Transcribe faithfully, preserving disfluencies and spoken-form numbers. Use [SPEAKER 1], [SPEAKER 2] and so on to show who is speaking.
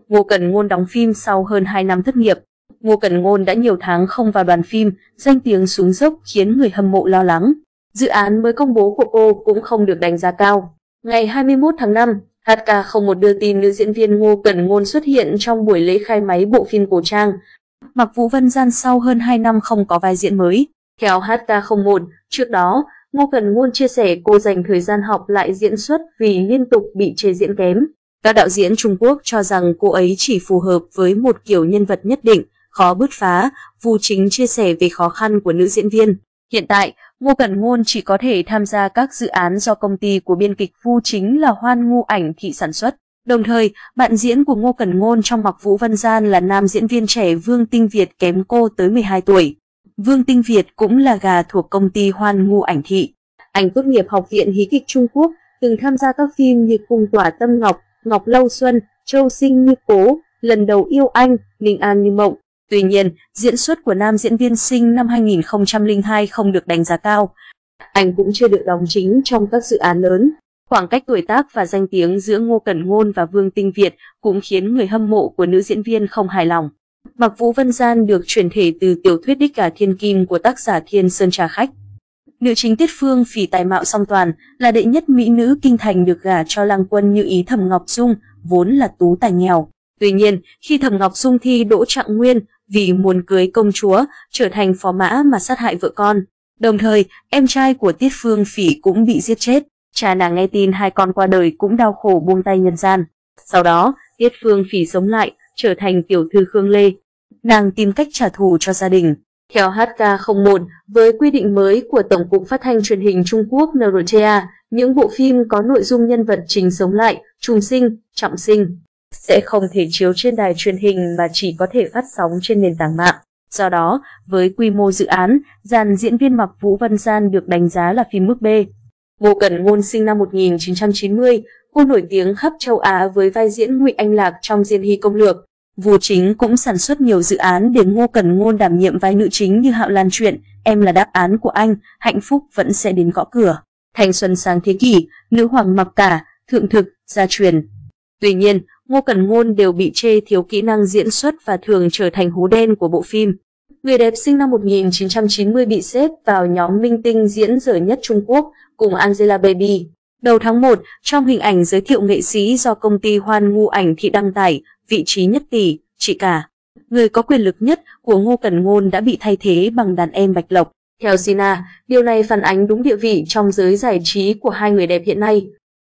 [SPEAKER 1] Ngô Cẩn Ngôn đóng phim sau hơn hai năm thất nghiệp. Ngô Cẩn Ngôn đã nhiều tháng không vào đoàn phim, danh tiếng xuống dốc khiến người hâm mộ lo lắng. Dự án mới công bố của cô cũng không được đánh giá cao. Ngày hai mươi mốt tháng năm, H K không một đưa tin nữ diễn viên Ngô Cẩn Ngôn xuất hiện trong buổi lễ khai máy bộ phim cổ trang Mặc Vũ Vân Gian sau hơn hai năm không có vai diễn mới. Theo H K không một, trước đó, Ngô Cẩn Ngôn chia sẻ cô dành thời gian học lại diễn xuất vì liên tục bị chê diễn kém. Các đạo diễn Trung Quốc cho rằng cô ấy chỉ phù hợp với một kiểu nhân vật nhất định, khó bứt phá. Vu Chính chia sẻ về khó khăn của nữ diễn viên. Hiện tại, Ngô Cẩn Ngôn chỉ có thể tham gia các dự án do công ty của biên kịch Vu Chính là Hoan Ngu Ảnh Thị sản xuất. Đồng thời, bạn diễn của Ngô Cẩn Ngôn trong Mặc Vũ Vân Gian là nam diễn viên trẻ Vương Tinh Việt kém cô tới mười hai tuổi. Vương Tinh Việt cũng là gà thuộc công ty Hoan Ngu Ảnh Thị. Anh tốt nghiệp Học viện Hí kịch Trung Quốc, từng tham gia các phim như Cung Tỏa Tâm Ngọc, Ngọc Lâu Xuân, Châu Sinh Như Cố, Lần Đầu Yêu Anh, Ninh An Như Mộng. Tuy nhiên, diễn xuất của nam diễn viên sinh năm hai nghìn không trăm lẻ hai không được đánh giá cao. Anh cũng chưa được đóng chính trong các dự án lớn. Khoảng cách tuổi tác và danh tiếng giữa Ngô Cẩn Ngôn và Vương Tinh Việt cũng khiến người hâm mộ của nữ diễn viên không hài lòng. Mặc Vũ Vân Gian được chuyển thể từ tiểu thuyết Đích Gà Thiên Kim của tác giả Thiên Sơn Trà Khách. Nữ chính Tiết Phương Phỉ tài mạo song toàn, là đệ nhất mỹ nữ kinh thành được gả cho lang quân như ý Thẩm Ngọc Dung, vốn là tú tài nghèo. Tuy nhiên, khi Thẩm Ngọc Dung thi đỗ trạng nguyên, vì muốn cưới công chúa, trở thành phò mã mà sát hại vợ con. Đồng thời, em trai của Tiết Phương Phỉ cũng bị giết chết. Cha nàng nghe tin hai con qua đời cũng đau khổ buông tay nhân gian. Sau đó, Tiết Phương Phỉ sống lại, trở thành tiểu thư Khương Lê. Nàng tìm cách trả thù cho gia đình. Theo H K không một, với quy định mới của Tổng cục Phát thanh Truyền hình Trung Quốc N R T A, những bộ phim có nội dung nhân vật chính sống lại, trùng sinh, trọng sinh sẽ không thể chiếu trên đài truyền hình mà chỉ có thể phát sóng trên nền tảng mạng. Do đó, với quy mô dự án, dàn diễn viên Mặc Vũ Vân Gian được đánh giá là phim mức B. Ngô Cẩn Ngôn sinh năm một nghìn chín trăm chín mươi, cô nổi tiếng khắp châu Á với vai diễn Ngụy Anh Lạc trong Diên Hy Công Lược. Vu Chính cũng sản xuất nhiều dự án để Ngô Cẩn Ngôn đảm nhiệm vai nữ chính như Hạo Lan Truyện, Em là đáp án của anh, Hạnh phúc vẫn sẽ đến gõ cửa, Thanh xuân sáng thế kỷ, Nữ hoàng mặc cả, Thượng thực, Gia truyền. Tuy nhiên, Ngô Cẩn Ngôn đều bị chê thiếu kỹ năng diễn xuất và thường trở thành hố đen của bộ phim. Người đẹp sinh năm một nghìn chín trăm chín mươi bị xếp vào nhóm minh tinh diễn dở nhất Trung Quốc cùng Angelababy. Đầu tháng một, trong hình ảnh giới thiệu nghệ sĩ do công ty Hoan Ngu Ảnh Thị đăng tải, vị trí nhất tỷ, chị cả, người có quyền lực nhất của Ngô Cẩn Ngôn đã bị thay thế bằng đàn em Bạch Lộc. Theo Sina, điều này phản ánh đúng địa vị trong giới giải trí của hai người đẹp hiện nay.